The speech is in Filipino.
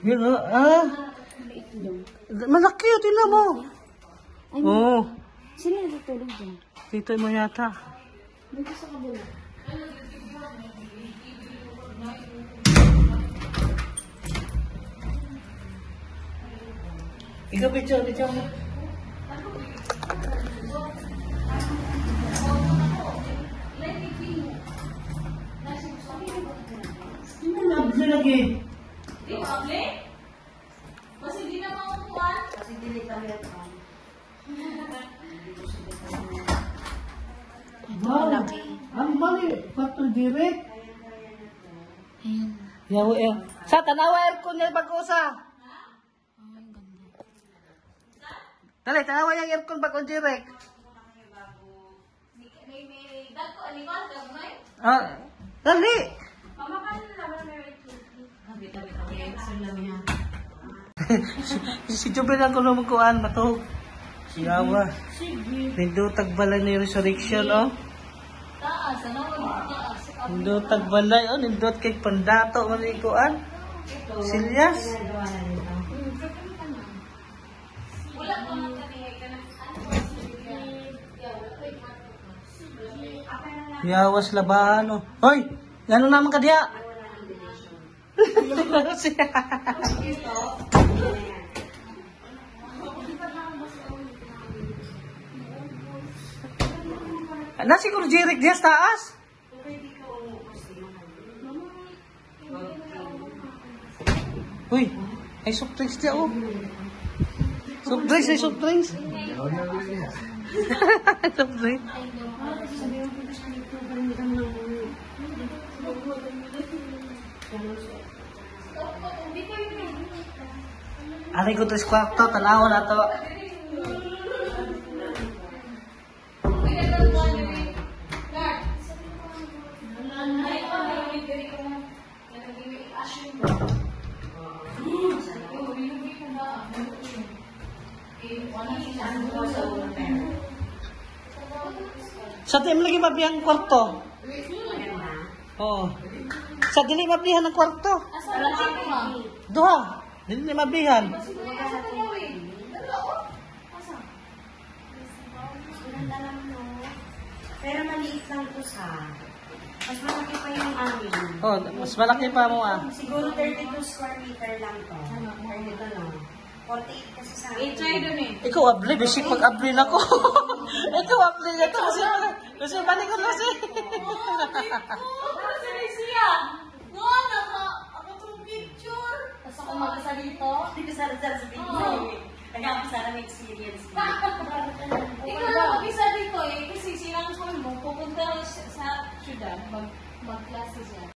Yun, malaki yun, tinan mo. Oo. Sino natutulog dyan? Dito mo yata. Dito sa kabila. Ikaw, picture mo. Ano lagi? Di ba, Able? Kasi di na makukuhan. Kasi dilitan mo yan. Wow. Ang mali. Pato direct. Ayan. Yaw, sa tanawa aircon na bago-usa. Dali, tanawa yung aircon bago direct. May dagko, animal, gagmay. Dali. Pamakan na naman na may Si Jubel ang kuno magkuan matug. Siyawa. Nindutag balay ni resurrection oh. taas, ano? Taas. Nindutag balay oh, nindut kay pandato man ikuan. Silyas. Wala pa man kaniyay ka na. Yawas labahan oh. Hoy, ngano naman ka diha? Nasi ko jirik diya sa taas. Uy, ay soft drinks diya oh. Soft drinks, ay soft drinks. Soft drinks. Ari ko 3 kwarto, tanaw na to. Sa tim lagi mabihang kwarto. Oh. Sa dili mabihan ng kwarto. Duha. Dili mabihan. Pero maliit lang po sa. Mas malaki pa yung amin. Oh, mas malaki pa mo ah. Siguro 32 square meter lang to. Ganito no. 48 kasi sa amin. I-try dun eh. Ikaw abli, bisik pag-abli na ko. Ikaw abli na to. Kasi balik ko kasi. Ano si Lucia? No, ako itong picture. Tapos ako mag-isa dito. Hindi ko sarap-sarap sa video. Nag-aapasara ng experience. Ikaw lang mag-isa dito eh. Kasi silang ko mo, pupunta sa syudad, mag-klase siya.